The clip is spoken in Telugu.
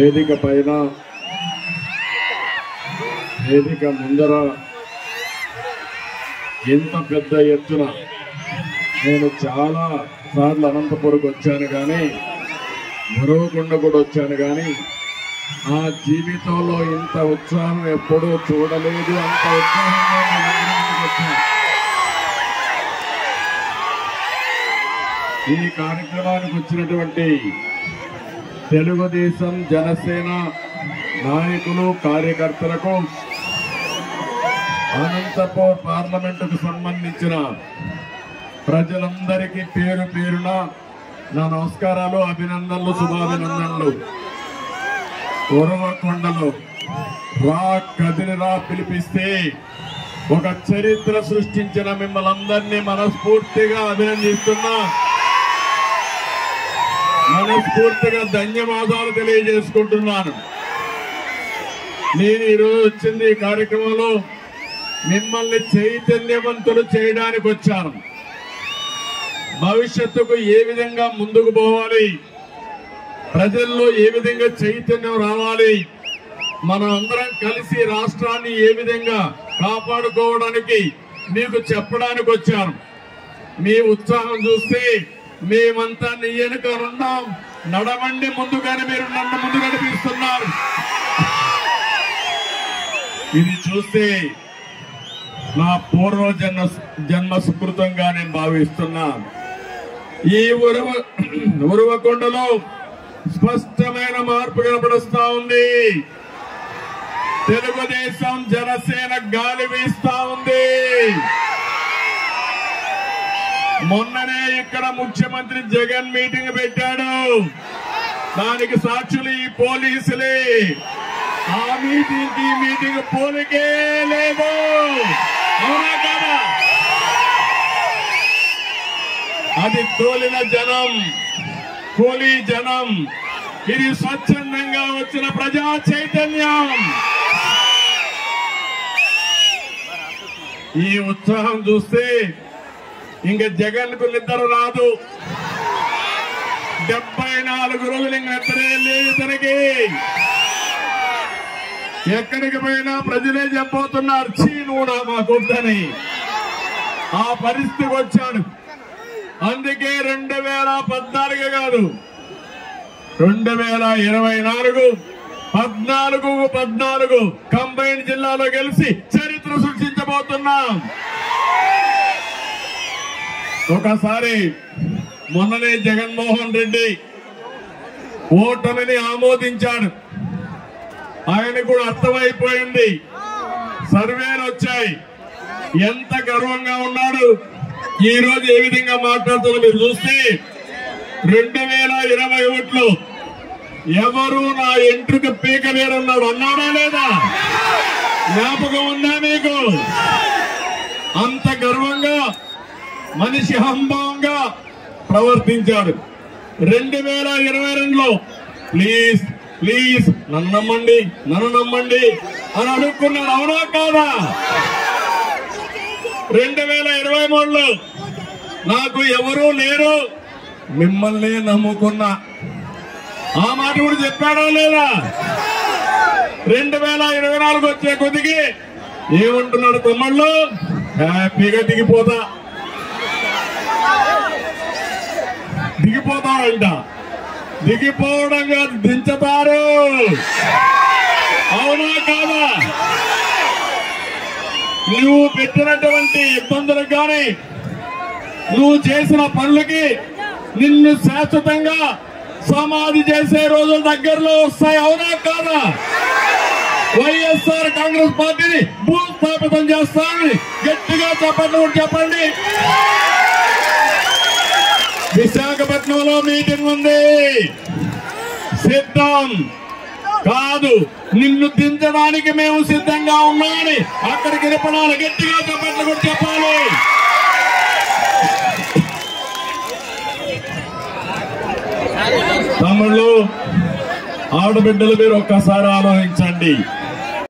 వేదిక పైన వేదిక ముందర ఎంత పెద్ద ఎత్తున నేను చాలా సార్లు అనంతపురంకి వచ్చాను కానీ ఉరవకొండ కూడా వచ్చాను కానీ ఆ జీవితంలో ఇంత ఉత్సాహం ఎప్పుడూ చూడలేదు. అంత ఉత్సాహంగా వచ్చాను. ఈ కార్యక్రమానికి వచ్చినటువంటి తెలుగుదేశం జనసేన నాయకులు కార్యకర్తలకు అనంతపూర్ పార్లమెంటుకు సంబంధించిన ప్రజలందరికీ పేరు పేరున నా నమస్కారాలు, అభినందనలు, శుభాభినందనలు. ఉరవకొండలో రా కదిలిరా పిలిపిస్తే ఒక చరిత్ర సృష్టించిన మిమ్మల్ని అందరినీ మనస్ఫూర్తిగా అభినందిస్తున్నా, మనస్ఫూర్తిగా ధన్యవాదాలు తెలియజేసుకుంటున్నాను. నేను ఈరోజు వచ్చింది ఈ కార్యక్రమంలో మిమ్మల్ని చైతన్యవంతులు చేయడానికి వచ్చాను. భవిష్యత్తుకు ఏ విధంగా ముందుకు పోవాలి, ప్రజల్లో ఏ విధంగా చైతన్యం రావాలి, మనం అందరం కలిసి రాష్ట్రాన్ని ఏ విధంగా కాపాడుకోవడానికి మీకు చెప్పడానికి వచ్చాను. మీ ఉత్సాహం చూస్తే మేమంతా నీ వెనుక ఉన్నాం, నడవండి ముందుగానే మీరు నన్ను ముందు నడిపిస్తున్నారు. ఇది చూస్తే నా పూర్వ జన్మ సుకృతంగా నేను భావిస్తున్నా. ఈ ఉరవకొండలో స్పష్టమైన మార్పు కనపడుస్తా ఉంది. తెలుగుదేశం జనసేన గాలి వీస్తా ఉంది. మొన్ననే ఇక్కడ ముఖ్యమంత్రి జగన్ మీటింగ్ పెట్టాడు. దానికి సాక్షులు ఈ పోలీసులే. ఆ మీటింగ్ పోలికే లేదు. అవునా కాదా? అది తోలిన జనం, కూలీ జనం. ఇది స్వచ్ఛందంగా వచ్చిన ప్రజా చైతన్యం. ఈ ఉత్సాహం చూస్తే ఇంక జగన్ కు నిద్ర రాదు. 74 రోజులు ఇంక నిద్రే లేదు తనకి. ఎక్కడికి పోయినా ప్రజలే చెప్పబోతున్నారు, చీ నువ్వు మాకొద్దని. ఆ పరిస్థితికి వచ్చాడు. అందుకే 2014 కాదు, 2024 14 కంబైన్ జిల్లాలో గెలిచి చరిత్ర సృష్టించబోతున్నాం. ఒకసారి మొన్ననే జగన్మోహన్ రెడ్డి ఓటమిని ఆమోదించాడు. ఆయన కూడా అర్థమైపోయింది. సర్వేలు వచ్చాయి. ఎంత గర్వంగా ఉన్నాడు. ఈ రోజు ఏ విధంగా మాట్లాడుతుందో మీరు చూస్తే 2021లో ఎవరు నా ఎంట్రుక పీక వేరన్నాడు అన్నాడా లేదా? జ్ఞాపకం ఉందా మీకు? అంత గర్వంగా మనిషి హంభంగా ప్రవర్తించాడు. 2022లో ప్లీజ్ ప్లీజ్ నన్ను నమ్మండి అని అడుక్కున్నాడు. అవునా కాదా? 2023లో నాకు ఎవరూ లేరు, మిమ్మల్ని నమ్ముకున్నా. ఆ మాట కూడా చెప్పాడా లేదా? 2024 వచ్చే కొద్దికి ఏమంటున్నాడు తమ్ముళ్ళు? హ్యాపీగా దిగిపోతాడంట. దిగిపోవడం కాదు, దించుతారు. అవునా కాదా? నువ్వు పెట్టినటువంటి ఇబ్బందులకు కానీ నువ్వు చేసిన పనులకి నిన్ను శాశ్వతంగా సమాధి చేసే రోజులు దగ్గరలో వస్తాయి. అవునా కాదా? వైఎస్ఆర్ కాంగ్రెస్ పార్టీని భూస్థాపితం చేస్తానని గట్టిగా చెప్పండి. విశాఖపట్నంలో మీటింగ్ ఉంది. సిద్ధం కాదు, నిన్ను దించడానికి మేము సిద్ధంగా ఉన్నామని అక్కడికి నిలబడాలి. గట్టిగా చెప్పండి కూడా చెప్పాలి. తమ్ముళ్ళు, ఆడబిడ్డలు మీరు ఒక్కసారి ఆలోచించండి.